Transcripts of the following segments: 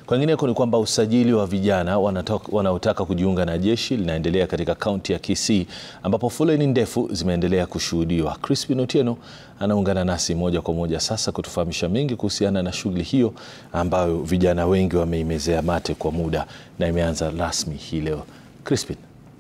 Kwingineko ni kwamba usajili wa vijana wanaotaka kujiunga na jeshi linaendelea katika kaunti ya Kisii, ambapo foleni ndefu zimeendelea kushuhudiwa. Otieno anaungana nasi moja kwa moja sasa kutufahamisha mengi kuhusiana na shughuli hiyo ambayo vijana wengi wameimezea mate kwa muda na imeanza rasmi hii leo. Crispin.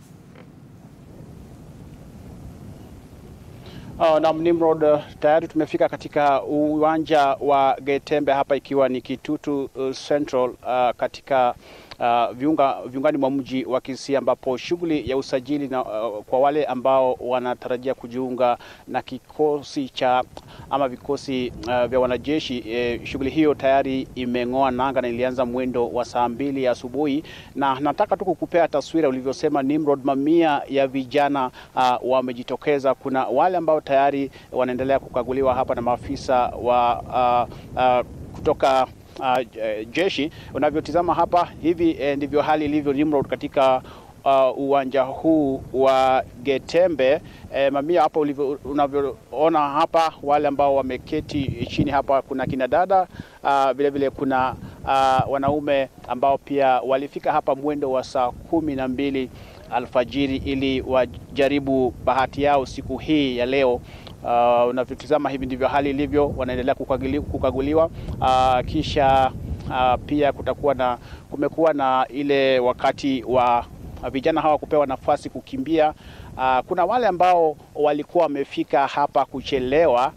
Na Nimrod, tayari tumefika katika uwanja wa Getembe hapa, ikiwa ni Kitutu Central katika viungani mwa mji wa Kisii, ambapo shughuli ya usajili kwa wale ambao wanatarajia kujiunga na kikosi ama vikosi vya wanajeshi. Shughuli hiyo tayari imeng'oa nanga na ilianza mwendo wa saa 2 asubuhi, na nataka tu kukupea taswira ulivyosema Nimrod. Mamia ya vijana wamejitokeza. Kuna wale ambao tayari wanaendelea kukaguliwa hapa na maafisa wa kutoka jeshi. Unavyotizama hapa, hivi ndivyo hali ilivyo Nimrod katika uwanja huu wa Getembe. Mamia hapa unavyoona hapa, wale ambao wameketi chini hapa, kuna kina dada, vile vile kuna wanaume ambao pia walifika hapa mwendo wa saa 12 alfajiri ili wajaribu bahati yao siku hii ya leo. Unavyotizama, hivi ndivyo hali ilivyo, wanaendelea kukaguliwa. Kisha pia kumekuwa na ile wakati wa vijana hawa kupewa nafasi kukimbia. Kuna wale ambao walikuwa wamefika hapa kuchelewa.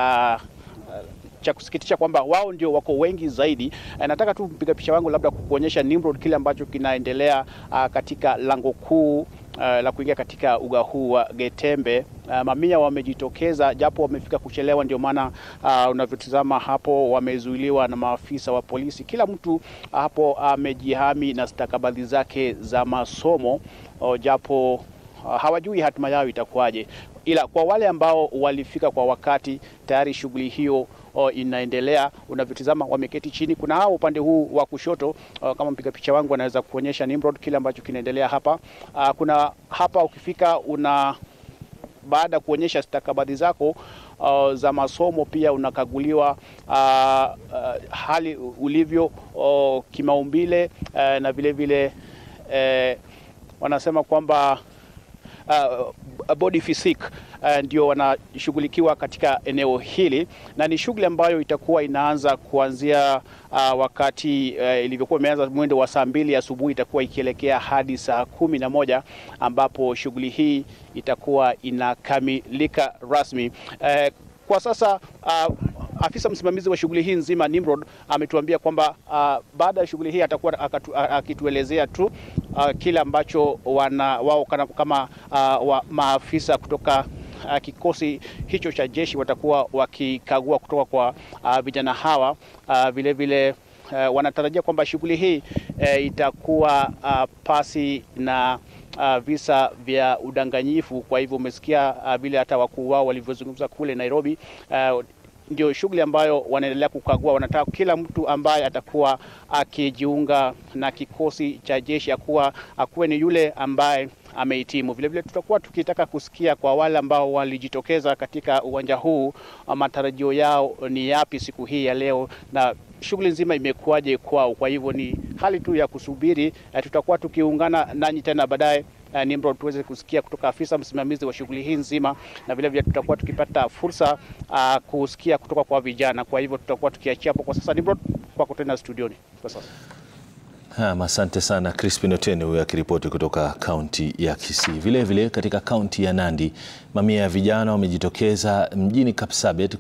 Cha kusikitisha kwamba wao ndio wako wengi zaidi. Nataka tu mpiga picha wangu labda kukuonyesha Nimrod kile ambacho kinaendelea katika lango kuu la kuingia katika uga huu wa Getembe. Mamia wamejitokeza japo wamefika kuchelewa, ndio maana unavyotazama hapo wamezuiliwa na maafisa wa polisi. Kila mtu hapo amejihami na stakabadhi zake za masomo, japo hawajui hatima yao itakuwaje. Ila kwa wale ambao walifika kwa wakati, tayari shughuli hiyo inaendelea. Unavyotazama wameketi chini. Kuna hao upande huu wa kushoto, kama mpiga picha wangu anaweza kuonyesha Nimrod kile ambacho kinaendelea hapa. Kuna hapa ukifika baada ya kuonyesha stakabadhi zako za masomo, pia unakaguliwa hali ulivyo kimaumbile, na vile vile wanasema kwamba body physique ndio wanashughulikiwa katika eneo hili, na ni shughuli ambayo itakuwa inaanza kuanzia wakati ilivyokuwa imeanza mwendo wa saa 2 asubuhi, itakuwa ikielekea hadi saa 11 ambapo shughuli hii itakuwa inakamilika rasmi. Kwa sasa afisa msimamizi wa shughuli hii nzima Nimrod ametuambia kwamba baada ya shughuli hii atakuwa akituelezea tu kile ambacho wao kama maafisa kutoka kikosi hicho cha jeshi watakuwa wakikagua kutoka kwa vijana hawa. Vile vile wanatarajia kwamba shughuli hii itakuwa pasi na visa vya udanganyifu. Kwa hivyo umesikia vile hata wakuu wao walivyozungumza kule Nairobi. Ndio shughuli ambayo wanaendelea kukagua. Wanataka kila mtu ambaye atakuwa akijiunga na kikosi cha jeshi akuwe ni yule ambaye amehitimu. Vile vile tutakuwa tukitaka kusikia kwa wale ambao walijitokeza katika uwanja huu, matarajio yao ni yapi siku hii ya leo na shughuli nzima imekuwaje kwao. Kwa hivyo ni hali tu ya kusubiri. Tutakuwa tukiungana nanyi tena baadaye Nimrod, tuweze kusikia kutoka afisa msimamizi wa shughuli hii nzima, na vile vile tutakuwa tukipata fursa kusikia kutoka kwa vijana. Kwa hivyo tutakuwa tukiachia hapo kwa sasa. Nimrod, kwako tena studioni kwa sasa. Asante sana Otieno huyu akiripoti kutoka kaunti ya Kisii. Vile vile katika kaunti ya Nandi, mamia ya vijana wamejitokeza mjini Kapsabet